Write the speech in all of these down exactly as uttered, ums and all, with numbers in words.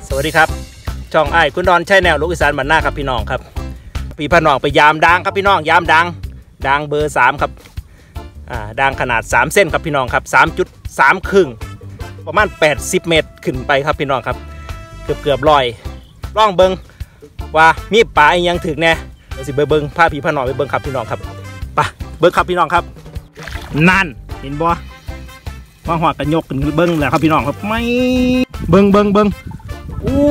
สวัสดีครับช่องไอ้คุณดอนใช่แนวลูกอีสานบ้านหน้าครับพี่น้องครับพี่พน้องไปยามดังครับพี่น้องยามดังดังเบอร์สามครับอ่าดังขนาดสามเส้นครับพี่น้องครับสามจุดสามครึ่งประมาณแปดสิบเมตรขึ้นไปครับพี่น้องครับเกือบเกือบลอยล่องเบิงว่ามีปลายังถึงแน่เดี๋ยวสิเบอร์เบิงพาพี่พน้องไปเบิงครับพี่น้องครับไปเบิงครับพี่น้องครับนั่นเห็นบ่ว่าหัวกระยกขึ้นเบิงแหละครับพี่น้องครับไม่เบิงเบิงเบิงอู้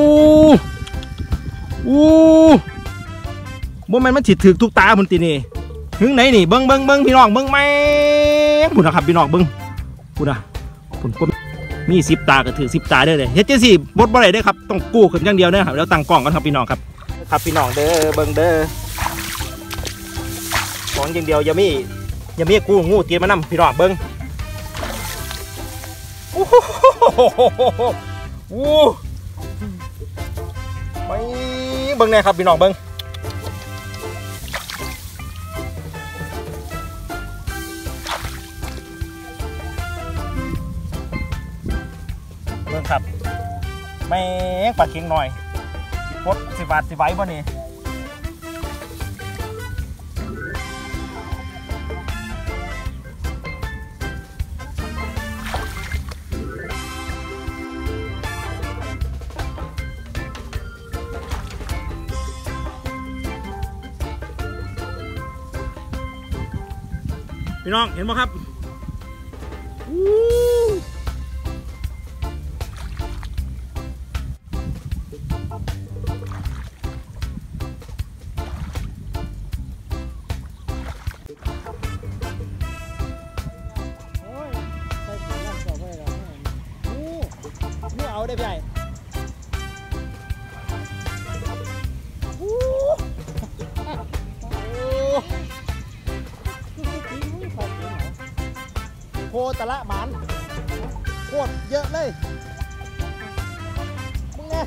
อู้บ่แม่นมันถิดถึกทุกตาพุ่นตีนี่ถึงไหนนี่เบิ้งเบิ้งเบิ้งพี่น้องเบิ้งแม่งพุ่นนะครับพี่น้องเบิ้งพุ่นอ่ะพุ่นก็มีสิบตาก็ถือสิบตาได้เลยเฮ็ดจังซี่บดบ่ได้เด้อครับต้องกู้ขึ้นอย่างเดียวเด้อครับแล้วตั้งกล้องกันครับพี่น้องครับครับพี่น้องเด้อเบิ้งเด้อของอย่างเดียวอย่ามีอย่ามีกู้งูตีมานำพี่น้องเบิ้งโอ้โหอู้ไปเบิ้งแน่ครับพี่น้องเบิ้งเบิ้งครับแม่งปลาเค็งหน่อยพดสิบาทสิไว้บ่นี่พี่น้องเห็นไหมครับเอาได้พี่ใหญ่โคตรละหมานโคตรเยอะเลยมึงไง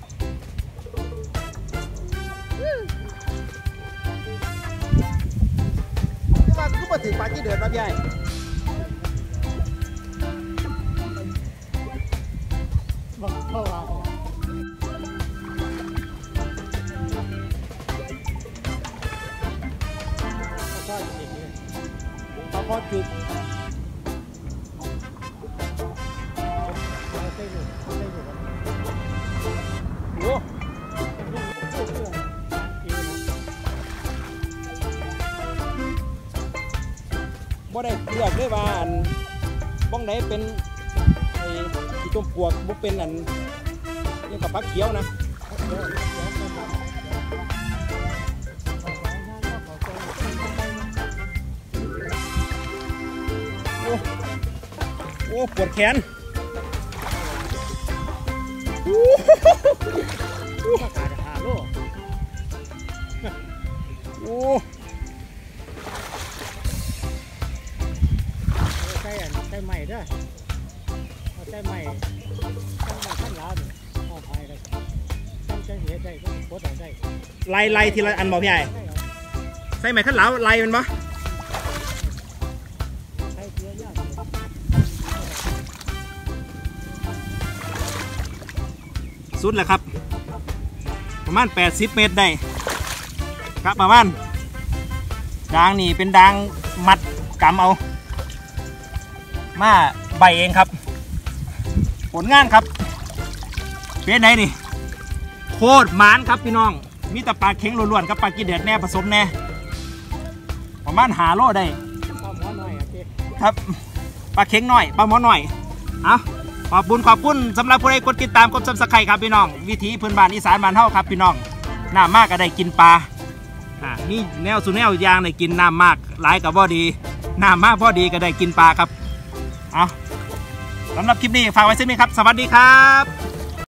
ที่ว่าคือมาถึงปลาที่เดือดมาพี่ใหญ่เข้ามาเขาพอจุดโอ้บ่ได้เลือกเลยว่าอันบ้องไหนเป็นไอ้ที่จมปลวกบ่เป็นอันนี่กับพักเขียวนะโอ้โอ้ปวดแขนโอ้โอ้ใช่ใช่ใหม่ด้วยใช่ใหม่ขั้นยาวเนี่ยเอาไปเลยจะเห็นได้ก็โคตรได้ไล่ไล่ทีละอันบอกพี่ใหญ่ใช่ใหม่ขั้นยาวไล่มันปะสุดแหละครับประมาณแปดสิบเมตรได้ครับประมาณดางนี่เป็นดางมัดกำเอามาใบเองครับผลงานครับเป็นไหนนี่โคตรหมานครับพี่น้องมีแต่ปลาเค็งล้วนๆกับปลากีเดือดแน่ผสมแน่ประมาณหาโลได้ครับปลาเค็งหน่อยปลาหมอหน่อยเอาขอบคุณขอบคุณสำหรับผู้ใดกดติดตามกดซับสไครต์ครับพี่น้องวิถีพื้นบ้านอีสานบ้านเฮาครับพี่น้องน้ำมากก็ได้กินปลาอ่านี่แนวสุแนวยางได้กินน้ำมากหลายกับบ่ดีน้ำมากบ่ดีก็ได้กินปลาครับเอาสำหรับคลิปนี้ฝากไว้สักนิดครับสวัสดีครับ